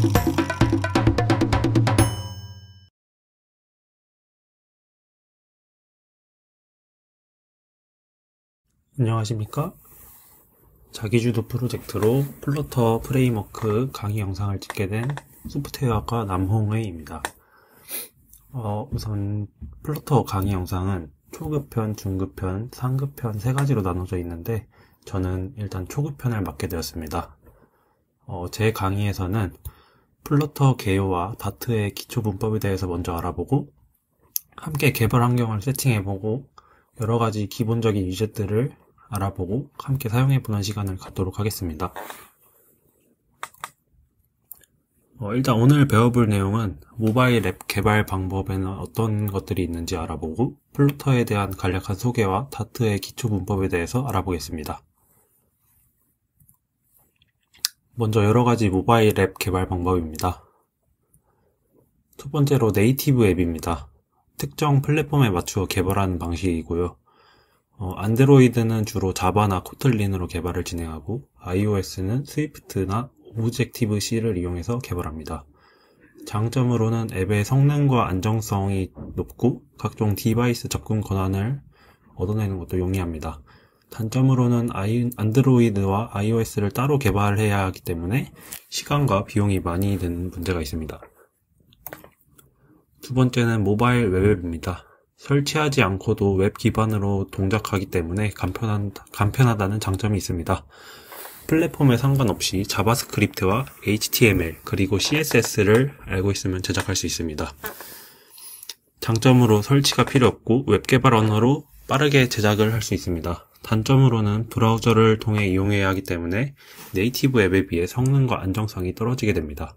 안녕하십니까? 자기주도 프로젝트로 플러터 프레임워크 강의 영상을 찍게 된 소프트웨어학과 남홍의입니다. 우선 플러터 강의 영상은 초급편, 중급편, 상급편 세 가지로 나눠져 있는데 저는 일단 초급편을 맡게 되었습니다. 제 강의에서는 플러터 개요와 다트의 기초 문법에 대해서 먼저 알아보고 함께 개발 환경을 세팅해보고 여러가지 기본적인 유제들을 알아보고 함께 사용해보는 시간을 갖도록 하겠습니다. 일단 오늘 배워볼 내용은 모바일 앱 개발 방법에는 어떤 것들이 있는지 알아보고 플러터에 대한 간략한 소개와 다트의 기초 문법에 대해서 알아보겠습니다. 먼저 여러가지 모바일 앱 개발 방법입니다. 첫 번째로 네이티브 앱입니다. 특정 플랫폼에 맞추어 개발하는 방식이고요. 안드로이드는 주로 자바나 코틀린으로 개발을 진행하고 iOS는 스위프트나 오브젝티브-C를 이용해서 개발합니다. 장점으로는 앱의 성능과 안정성이 높고 각종 디바이스 접근 권한을 얻어내는 것도 용이합니다. 단점으로는 안드로이드와 iOS를 따로 개발해야 하기 때문에 시간과 비용이 많이 드는 문제가 있습니다. 두 번째는 모바일 웹앱입니다. 설치하지 않고도 웹 기반으로 동작하기 때문에 간편하다는 장점이 있습니다. 플랫폼에 상관없이 자바스크립트와 HTML 그리고 CSS를 알고 있으면 제작할 수 있습니다. 장점으로 설치가 필요 없고 웹 개발 언어로 빠르게 제작을 할 수 있습니다. 단점으로는 브라우저를 통해 이용해야 하기 때문에 네이티브 앱에 비해 성능과 안정성이 떨어지게 됩니다.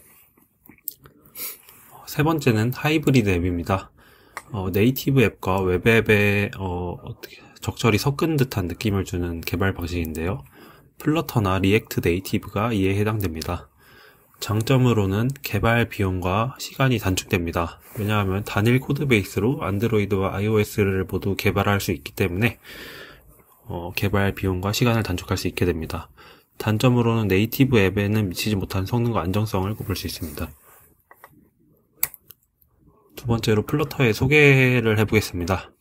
세 번째는 하이브리드 앱입니다. 네이티브 앱과 웹앱에 적절히 섞은 듯한 느낌을 주는 개발 방식인데요. 플러터나 리액트 네이티브가 이에 해당됩니다. 장점으로는 개발 비용과 시간이 단축됩니다. 왜냐하면 단일 코드베이스로 안드로이드와 iOS를 모두 개발할 수 있기 때문에 개발 비용과 시간을 단축할 수 있게 됩니다. 단점으로는 네이티브 앱에는 미치지 못한 성능과 안정성을 꼽을 수 있습니다. 두 번째로 플러터의 소개를 해보겠습니다.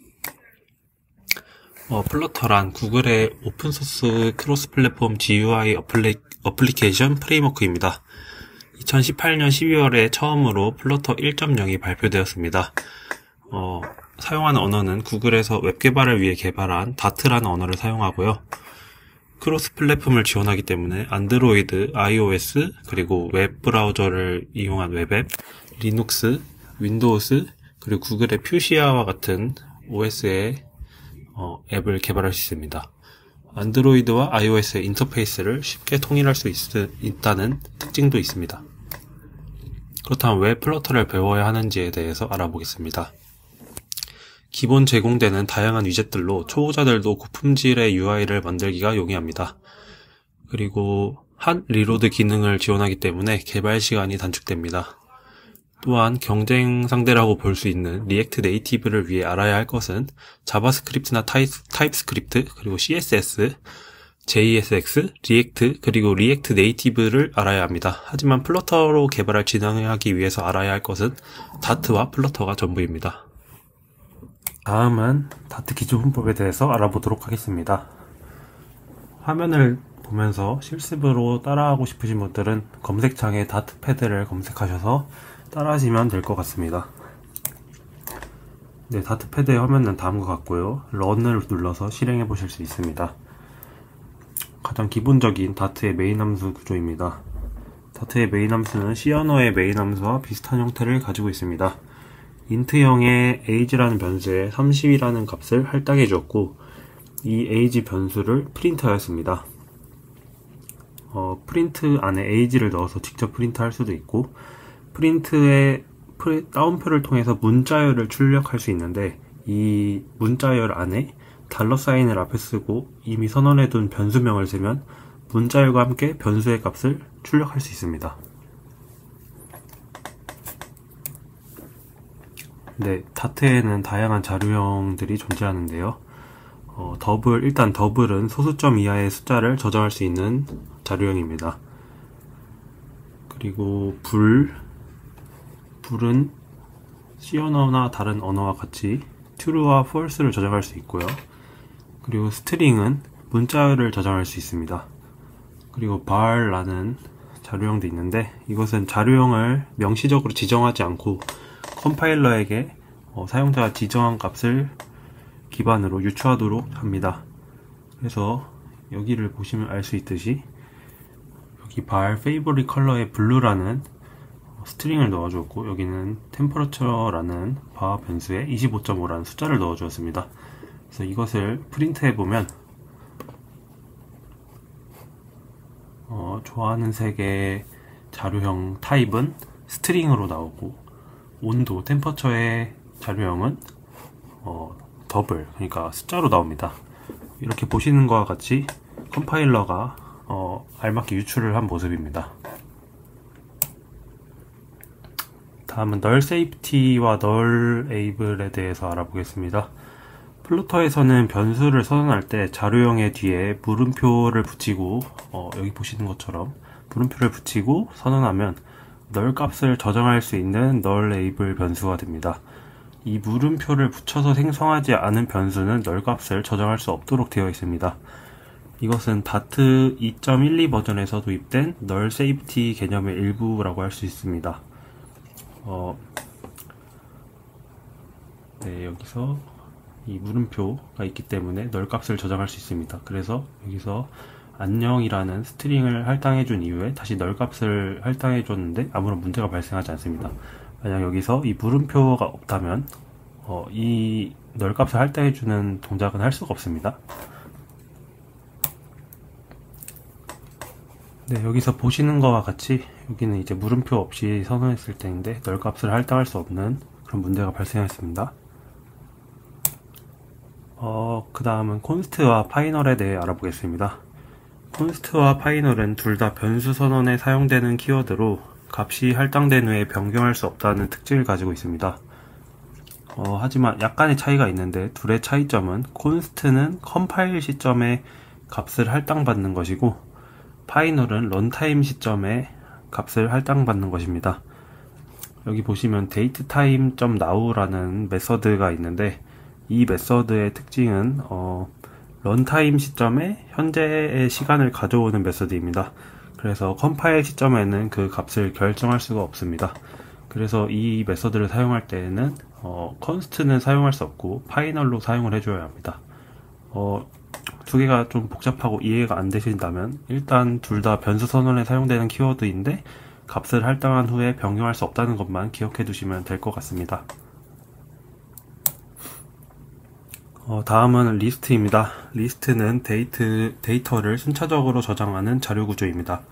플러터란 구글의 오픈소스 크로스 플랫폼 GUI 어플리케이션 프레임워크입니다. 2018년 12월에 처음으로 플러터 1.0이 발표되었습니다. 사용하는 언어는 구글에서 웹 개발을 위해 개발한 다트라는 언어를 사용하고요. 크로스 플랫폼을 지원하기 때문에 안드로이드, iOS, 그리고 웹 브라우저를 이용한 웹앱, 리눅스, 윈도우스, 그리고 구글의 퓨시아와 같은 OS의 앱을 개발할 수 있습니다. 안드로이드와 iOS의 인터페이스를 쉽게 통일할 수 있다는 특징도 있습니다. 그렇다면 왜 플러터를 배워야 하는지에 대해서 알아보겠습니다. 기본 제공되는 다양한 위젯들로 초보자들도 고품질의 UI를 만들기가 용이합니다. 그리고 한 리로드 기능을 지원하기 때문에 개발 시간이 단축됩니다. 또한 경쟁 상대라고 볼 수 있는 리액트 네이티브를 위해 알아야 할 것은 자바스크립트나 타입스크립트, 그리고 CSS, JSX, 리액트, 그리고 리액트 네이티브를 알아야 합니다. 하지만 플러터로 개발을 진행하기 위해서 알아야 할 것은 다트와 플러터가 전부입니다. 다음은 다트 기초 문법에 대해서 알아보도록 하겠습니다. 화면을 보면서 실습으로 따라하고 싶으신 분들은 검색창에 다트패드를 검색하셔서 따라하시면 될 것 같습니다. 네, 다트패드의 화면은 다음과 같고요. 런을 눌러서 실행해 보실 수 있습니다. 가장 기본적인 다트의 메인 함수 구조입니다. 다트의 메인 함수는 C 언어의 메인 함수와 비슷한 형태를 가지고 있습니다. 인트형의 age라는 변수에 30이라는 값을 할당해 주었고 이 age 변수를 프린트하였습니다. 프린트 안에 age를 넣어서 직접 프린트할 수도 있고 프린트의 다운표를 통해서 문자열을 출력할 수 있는데 이 문자열 안에 $사인을 앞에 쓰고 이미 선언해둔 변수명을 쓰면 문자열과 함께 변수의 값을 출력할 수 있습니다. 네, 다트에는 다양한 자료형들이 존재하는데요. 일단 더블은 소수점 이하의 숫자를 저장할 수 있는 자료형입니다. 그리고 불은 C 언어나 다른 언어와 같이 true와 false를 저장할 수 있고요. 그리고 스트링은 문자를 저장할 수 있습니다. 그리고 var라는 자료형도 있는데, 이것은 자료형을 명시적으로 지정하지 않고 컴파일러에게 사용자가 지정한 값을 기반으로 유추하도록 합니다. 그래서 여기를 보시면 알 수 있듯이 여기 var favorite color의 blue라는 스트링을 넣어주었고, 여기는 temperature라는 바 변수에 25.5라는 숫자를 넣어주었습니다. 그래서 이것을 프린트 해보면 좋아하는 색의 자료형 타입은 스트링으로 나오고, 온도, 템퍼처의 자료형은 더블, 그러니까 숫자로 나옵니다. 이렇게 보시는 것과 같이 컴파일러가 알맞게 유출을 한 모습입니다. 다음은 null safety와 null able에 대해서 알아보겠습니다. 플루터에서는 변수를 선언할 때 자료형의 뒤에 물음표를 붙이고, 여기 보시는 것처럼 물음표를 붙이고 선언하면 null 값을 저장할 수 있는 null able 변수가 됩니다. 이 물음표를 붙여서 생성하지 않은 변수는 null 값을 저장할 수 없도록 되어 있습니다. 이것은 다트 2.12 버전에서 도입된 null safety 개념의 일부라고 할 수 있습니다. 네, 여기서 이 물음표가 있기 때문에 null 값을 저장할 수 있습니다. 그래서 여기서 안녕이라는 스트링을 할당해 준 이후에 다시 null 값을 할당해 줬는데 아무런 문제가 발생하지 않습니다. 만약 여기서 이 물음표가 없다면 이 null 값을 할당해 주는 동작은 할 수가 없습니다. 네, 여기서 보시는 것과 같이 여기는 이제 물음표 없이 선언했을 때인데 null 값을 할당할 수 없는 그런 문제가 발생했습니다. 그 다음은 const와 final에 대해 알아보겠습니다. const와 final은 둘 다 변수 선언에 사용되는 키워드로 값이 할당된 후에 변경할 수 없다는 특징을 가지고 있습니다. 하지만 약간의 차이가 있는데, 둘의 차이점은 const는 컴파일 시점에 값을 할당받는 것이고 final은 런타임 시점에 값을 할당받는 것입니다. 여기 보시면 datetime.now라는 메서드가 있는데, 이 메서드의 특징은 런타임 시점에 현재의 시간을 가져오는 메서드입니다. 그래서 컴파일 시점에는 그 값을 결정할 수가 없습니다. 그래서 이 메서드를 사용할 때에는 const는 사용할 수 없고 final로 사용을 해줘야 합니다. 두 개가 좀 복잡하고 이해가 안 되신다면 일단 둘 다 변수 선언에 사용되는 키워드인데 값을 할당한 후에 변경할 수 없다는 것만 기억해 두시면 될 것 같습니다. 다음은 리스트입니다. 리스트는 데이터를 순차적으로 저장하는 자료 구조입니다.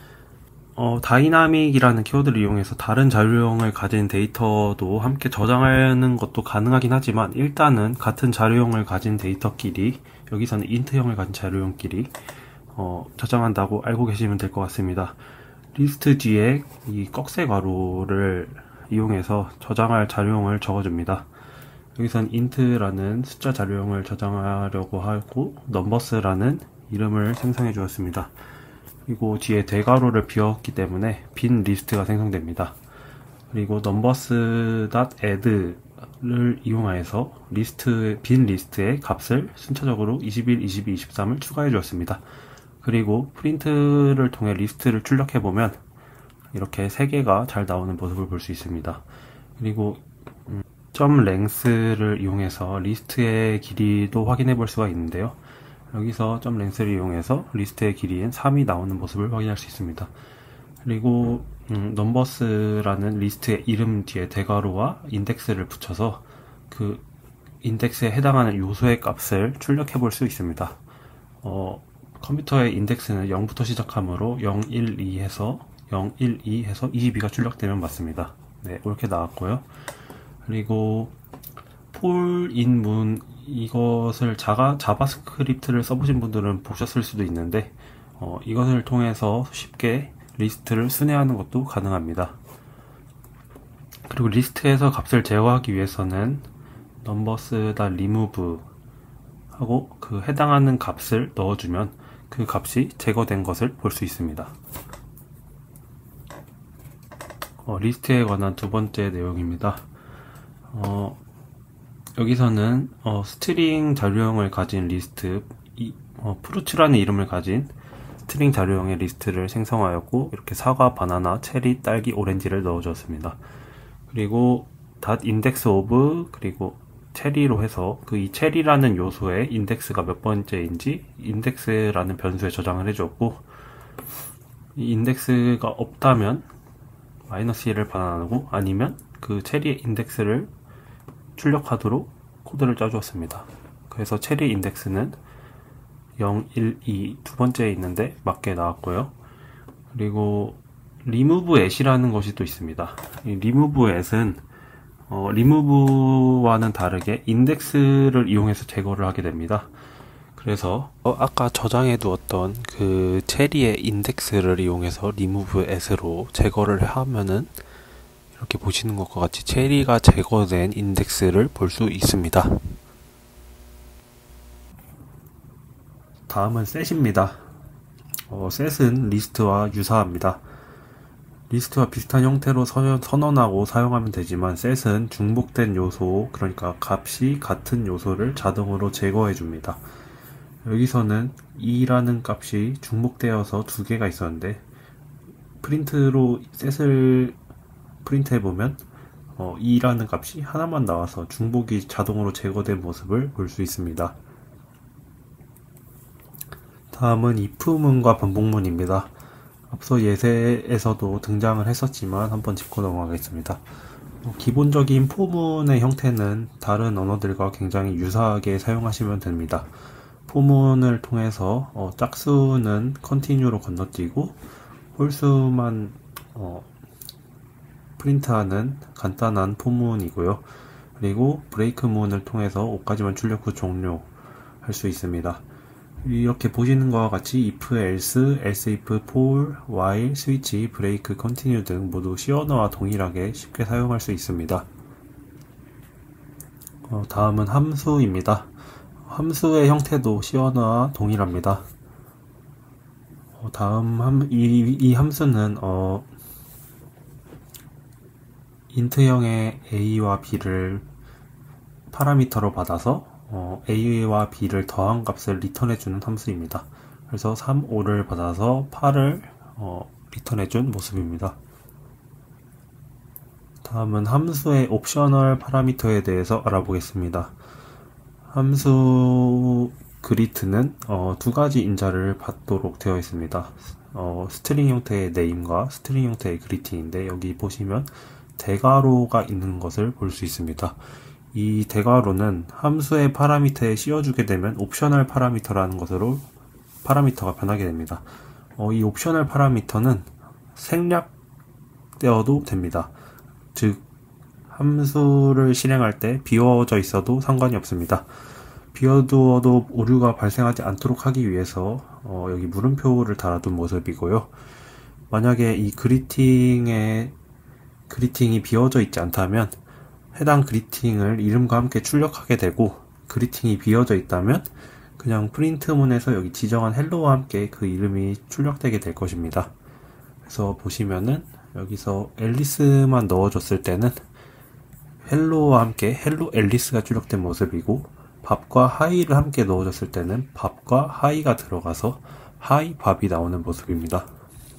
다이나믹이라는 키워드를 이용해서 다른 자료형을 가진 데이터도 함께 저장하는 것도 가능하긴 하지만, 일단은 같은 자료형을 가진 데이터끼리, 여기서는 int형을 가진 자료형끼리 저장한다고 알고 계시면 될 것 같습니다. 리스트 뒤에 이 꺽쇠 괄호를 이용해서 저장할 자료형을 적어줍니다. 여기선 int라는 숫자 자료형을 저장하려고 하고 numbers라는 이름을 생성해 주었습니다. 그리고 뒤에 대괄호를 비웠기 때문에 빈 리스트가 생성됩니다. 그리고 numbers.add를 이용하여서 빈 리스트의 값을 순차적으로 21, 22, 23을 추가해 주었습니다. 그리고 프린트를 통해 리스트를 출력해보면 이렇게 3개가 잘 나오는 모습을 볼 수 있습니다. 그리고 .length를 이용해서 리스트의 길이도 확인해 볼 수가 있는데요. 여기서 .length를 이용해서 리스트의 길이인 3이 나오는 모습을 확인할 수 있습니다. 그리고 numbers라는 리스트의 이름 뒤에 대괄호와 인덱스를 붙여서 그 인덱스에 해당하는 요소의 값을 출력해 볼 수 있습니다. 컴퓨터의 인덱스는 0부터 시작하므로 0, 1, 2 해서 22가 출력되면 맞습니다. 네, 이렇게 나왔고요. 그리고 pull in 문, 이것을 자바스크립트를 써보신 분들은 보셨을 수도 있는데 이것을 통해서 쉽게 리스트를 순회하는 것도 가능합니다. 그리고 리스트에서 값을 제거하기 위해서는 numbers.remove 하고 그 해당하는 값을 넣어주면 그 값이 제거된 것을 볼 수 있습니다. 리스트에 관한 두 번째 내용입니다. 여기서는 스트링 자료형을 가진 리스트, 프루츠라는 이름을 가진 스트링 자료형의 리스트를 생성하였고, 이렇게 사과, 바나나, 체리, 딸기, 오렌지를 넣어줬습니다. 그리고 index of, 그리고 체리로 해서 이 체리라는 요소의 인덱스가 몇 번째인지 인덱스라는 변수에 저장을 해줬고, 이 인덱스가 없다면 -1을 반환하고, 아니면 그 체리의 인덱스를 출력하도록 코드를 짜주었습니다. 그래서 체리 인덱스는 0, 1, 2 두 번째에 있는데 맞게 나왔고요. 그리고 remove at이라는 것이 또 있습니다. 이 remove at은 remove와는 다르게 인덱스를 이용해서 제거를 하게 됩니다. 그래서 아까 저장해 두었던 그 체리의 인덱스를 이용해서 remove at으로 제거를 하면은 이렇게 보시는 것과 같이 체리가 제거된 인덱스를 볼 수 있습니다. 다음은 set입니다. set은 리스트와 유사합니다. 리스트와 비슷한 형태로 선언하고 사용하면 되지만 set은 중복된 요소, 그러니까 값이 같은 요소를 자동으로 제거해 줍니다. 여기서는 2라는 값이 중복되어서 두 개가 있었는데, 프린트로 set을 프린트해보면 2라는 값이 하나만 나와서 중복이 자동으로 제거된 모습을 볼 수 있습니다. 다음은 if문과 반복문입니다. 앞서 예제에서도 등장을 했었지만 한번 짚고 넘어가겠습니다. 기본적인 for문의 형태는 다른 언어들과 굉장히 유사하게 사용하시면 됩니다. for문을 통해서 짝수는 continue로 건너뛰고 홀수만 프린트하는 간단한 for문이고요. 그리고 break문을 통해서 5까지만 출력 후 종료할 수 있습니다. 이렇게 보시는 것과 같이 if, else, else if, for, while, switch, break, continue 등 모두 C 언어와 동일하게 쉽게 사용할 수 있습니다. 다음은 함수입니다. 함수의 형태도 C 언어와 동일합니다. 다음 이 함수는 int형의 a와 b를 파라미터로 받아서 a와 b를 더한 값을 리턴해주는 함수입니다. 그래서 3, 5를 받아서 8을 리턴해준 모습입니다. 다음은 함수의 옵셔널 파라미터에 대해서 알아보겠습니다. 함수 greet는 두 가지 인자를 받도록 되어 있습니다. 스트링 형태의 name과 스트링 형태의 greeting인데, 여기 보시면 대괄호가 있는 것을 볼 수 있습니다. 이 대괄호는 함수의 파라미터에 씌워주게 되면 옵셔널 파라미터라는 것으로 파라미터가 변하게 됩니다. 이 옵셔널 파라미터는 생략되어도 됩니다. 즉, 함수를 실행할 때 비워져 있어도 상관이 없습니다. 비워두어도 오류가 발생하지 않도록 하기 위해서 여기 물음표를 달아둔 모습이고요. 만약에 이 그리팅이 비워져 있지 않다면 해당 그리팅을 이름과 함께 출력하게 되고, 그리팅이 비워져 있다면 그냥 프린트문에서 여기 지정한 헬로와 함께 그 이름이 출력되게 될 것입니다. 그래서 보시면은 여기서 앨리스만 넣어줬을 때는 헬로와 함께 헬로 앨리스가 출력된 모습이고, 밥과 하이를 함께 넣어줬을 때는 밥과 하이가 들어가서 하이 밥이 나오는 모습입니다.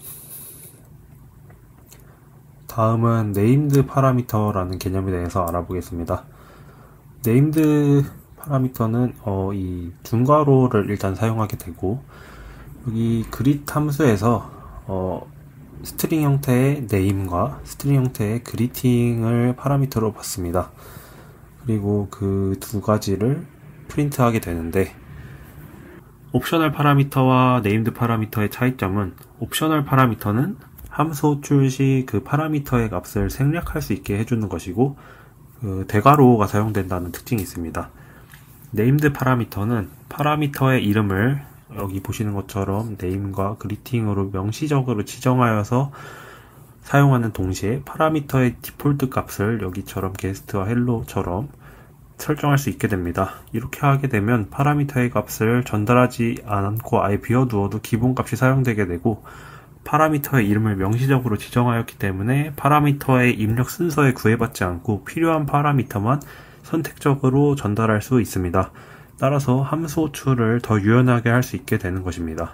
다음은 named 파라미터라는 개념에 대해서 알아보겠습니다. named 파라미터는 이 중괄호를 일단 사용하게 되고, 여기 greet 함수에서 스트링 형태의 name과 스트링 형태의 greeting을 파라미터로 받습니다. 그리고 그 두 가지를 프린트하게 되는데, 옵셔널 파라미터와 네임드 파라미터의 차이점은, 옵셔널 파라미터는 함수 호출 시 그 파라미터의 값을 생략할 수 있게 해주는 것이고, 대괄호가 사용된다는 특징이 있습니다. 네임드 파라미터는 파라미터의 이름을 여기 보시는 것처럼 name과 greeting으로 명시적으로 지정하여서 사용하는 동시에 파라미터의 디폴트 값을 여기처럼 게스트와 헬로처럼 설정할 수 있게 됩니다. 이렇게 하게 되면 파라미터의 값을 전달하지 않고 아예 비워두어도 기본값이 사용되게 되고, 파라미터의 이름을 명시적으로 지정하였기 때문에 파라미터의 입력 순서에 구애받지 않고 필요한 파라미터만 선택적으로 전달할 수 있습니다. 따라서 함수 호출을 더 유연하게 할 수 있게 되는 것입니다.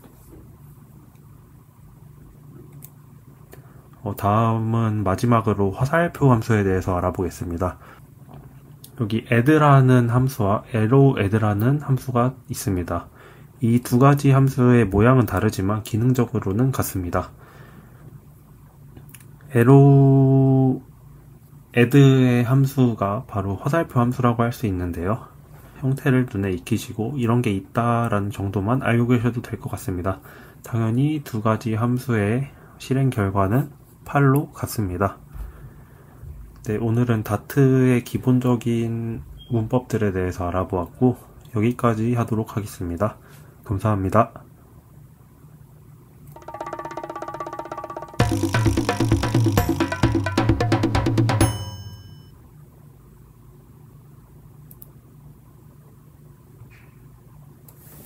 다음은 마지막으로 화살표 함수에 대해서 알아보겠습니다. 여기 add라는 함수와 arrow_add라는 함수가 있습니다. 이 두 가지 함수의 모양은 다르지만 기능적으로는 같습니다. arrow_add의 함수가 바로 화살표 함수라고 할 수 있는데요. 형태를 눈에 익히시고 이런 게 있다라는 정도만 알고 계셔도 될 것 같습니다. 당연히 두 가지 함수의 실행 결과는 8로 같습니다. 네, 오늘은 다트의 기본적인 문법들에 대해서 알아보았고 여기까지 하도록 하겠습니다. 감사합니다.